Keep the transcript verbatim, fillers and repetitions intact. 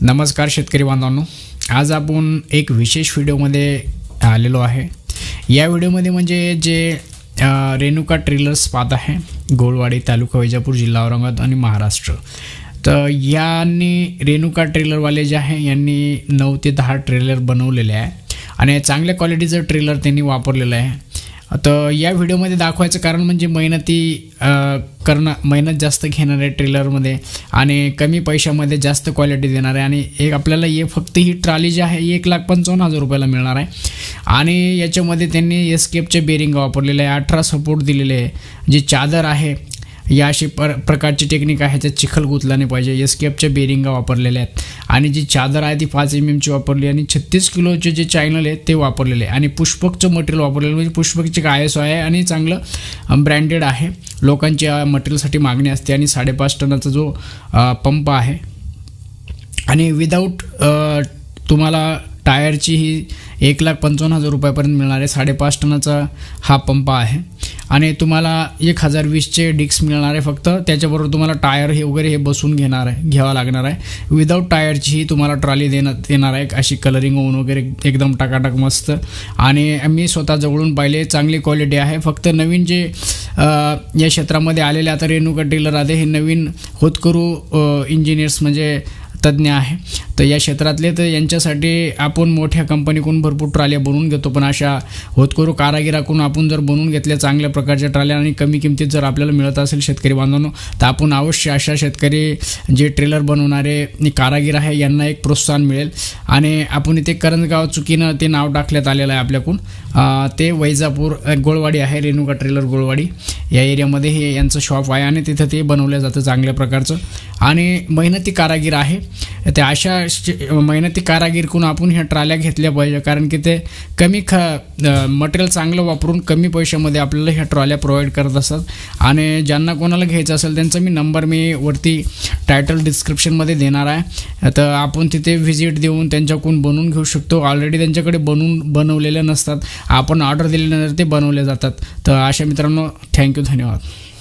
नमस्कार शेतकरी बांधवांनो, आज आपण एक विशेष व्हिडिओमध्ये आलेलो आहे। या व्हिडिओमध्ये म्हणजे जे रेणुका ट्रेलर्स पाहत आहे, गोलवाडी तालुका विजापूर जिल्हा औरंगाबाद आणि महाराष्ट्र। तर यांनी रेणुका ट्रेलरवाले जे आहे यांनी नऊ ते दहा ट्रेलर बनवलेले आहे आणि चांगल्या क्वालिटीचं ट्रेलर त्यांनी वापरलेलं आहे। तर या व्हिडिओमध्ये दाखवायचं कारण म्हणजे मेहनती करणं मेहनत जास्त घेणार आहे ट्रेलरमध्ये आणि कमी पैशामध्ये जास्त क्वालिटी देणार आहे। आणि एक आपल्याला ये फक्त ही ट्रॉली जी आहे एक लाख पंचावन्न हजार रुपयाला मिळणार आहे आणि याच्यामध्ये त्यांनी एस्केपचे बेरिंग वापरलेले आहे, अठरा सपोर्ट दिलेले आहे। जी चादर आहे या अशी पर प्रकारची टेक्निक आहे, त्यात चिखल गुतला नाही पाहिजे। एस्केपचे बेरिंग वापरलेले आहेत आणि जी चादर आहे ती पाच एम एमची वापरली आणि छत्तीस किलोचे जे चॅनल आहे ते वापरलेले आणि पुष्पकचं मटेरियल वापरलेलं म्हणजे पुष्पकची आय एस ओ आहे आणि चांगलं ब्रँडेड आहे। लोकांची मटेरियलसाठी मागणी असते आणि साडेपाच टनाचा जो पंप आहे आणि विदाऊट तुम्हाला टायरची ही एक लाख पंचावन्न हजार रुपयापर्यंत मिळणार आहे। साडेपाच टनाचा हा पंप आहे आणि तुम्हाला एक हजार वीसचे डिक्स मिळणार आहे फक्त। त्याच्याबरोबर तुम्हाला टायर हे वगैरे हे बसून घेणार आहे घ्यावा लागणार आहे। विदाऊट टायरची ही तुम्हाला ट्रॉली देण्यात येणार आहे, अशी कलरिंग होऊन वगैरे एकदम टाकाटाक मस्त। आणि मी स्वतः जवळून पाहिले, चांगली क्वालिटी आहे। फक्त नवीन जे या क्षेत्रामध्ये आलेले आता रेणुका ट्रेलर आहे हे नवीन होतकरू इंजिनियर्स म्हणजे तज्ञ आहे, तर या क्षेत्रातले तर यांच्यासाठी आपण मोठ्या कंपनीकडून भरपूर ट्रॉल्या बनवून घेतो, पण अशा होतकरू कारागिराकडून आपण जर बनवून घेतल्या चांगल्या प्रकारच्या ट्रॉल्या आणि कमी किमतीत जर आपल्याला मिळत असेल शेतकरी बांधवांनो, तर आपण अवश्य अशा शेतकरी जे ट्रेलर बनवणारे कारागीर आहे यांना एक प्रोत्साहन मिळेल। आणि आपण इथे करंजगाव चुकीनं ते नाव टाकण्यात आलेलं आहे आपल्याकडून, ते वैजापूर गोलवाडी आहे, रेणुका ट्रेलर गोलवाडी या एरियामध्ये हे यांचं शॉप आहे आणि तिथं ते बनवलं जातं चांगल्या प्रकारचं आणि मेहनती कारागीर आहे। ते अशा मेहनती कारागीरकडून आपण ह्या ट्रॉल्या घेतल्या पाहिजे, कारण की ते कमी ख मटेरियल चांगलं वापरून कमी पैशामध्ये आपल्याला ह्या ट्रॉल्या प्रोव्हाइड करत असतात। आणि ज्यांना कोणाला घ्यायचं असेल त्यांचा मी नंबर मी वरती टायटल डिस्क्रिप्शनमध्ये देणार आहे, तर आपण तिथे व्हिजिट देऊन त्यांच्याकडून बनवून घेऊ शकतो। ऑलरेडी त्यांच्याकडे बनवून बनवलेले नसतात, आपण ऑर्डर दिल्यानंतर ते बनवले जातात। तर अशा मित्रांनो, थँक्यू, धन्यवाद।